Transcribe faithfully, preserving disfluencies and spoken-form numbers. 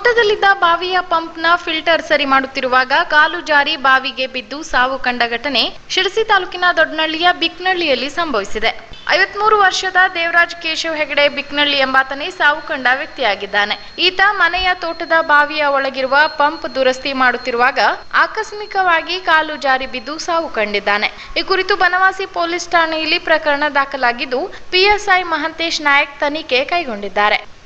ತೋಟದಲ್ಲಿದ್ದ ಬಾವಿಯ ಪಂಪ್ನ ಫಿಲ್ಟರ್ ಸರಿ ಮಾಡುತ್ತಿರುವಾಗ ಕಾಲು ಜಾರಿ ಬಾವಿಗೆ ಬಿದ್ದು ಸಾವು ಕಂಡ ಘಟನೆ ಶಿರಸಿ ತಾಲೂಕಿನ ದೊಡ್ಡನಹಳ್ಳಿಯ ಬಿಕ್ನಹಳ್ಳಿಯಲ್ಲಿ ಸಂಭವಿಸಿದೆ. ಐವತ್ಮೂರು ವರ್ಷದ ದೇವರಾಜ್ ಕೇಶವ್ ಹೆಗಡೆ ಬಿಕ್ನಹಳ್ಳಿ ಎಂಬಾತನೇ ಸಾವು ಕಂಡ ವ್ಯಕ್ತಿಯಾಗಿದ್ದಾನೆ. ಈತ ಮನೆಯ ತೋಟದ ಬಾವಿಯ ಒಳಗಿರುವ ಪಂಪ್ ದುರಸ್ತಿ ಮಾಡುತ್ತಿರುವಾಗ ಆಕಸ್ಮಿಕವಾಗಿ ಕಾಲು ಜಾರಿ ಬಿದ್ದು ಸಾವು ಕಂಡಿದ್ದಾನೆ. ಈ ಕುರಿತು ಬನವಾಸಿ ಪೊಲೀಸ್ ಠಾಣೆಯಲ್ಲಿ ಪ್ರಕರಣ ದಾಖಲಾಗಿದ್ದು ಪಿಎಸ್ಐ ಮಹಂತೇಶ್ ನಾಯಕ್ ತನಿಖೆ ಕೈಗೊಂಡಿದ್ದಾರೆ.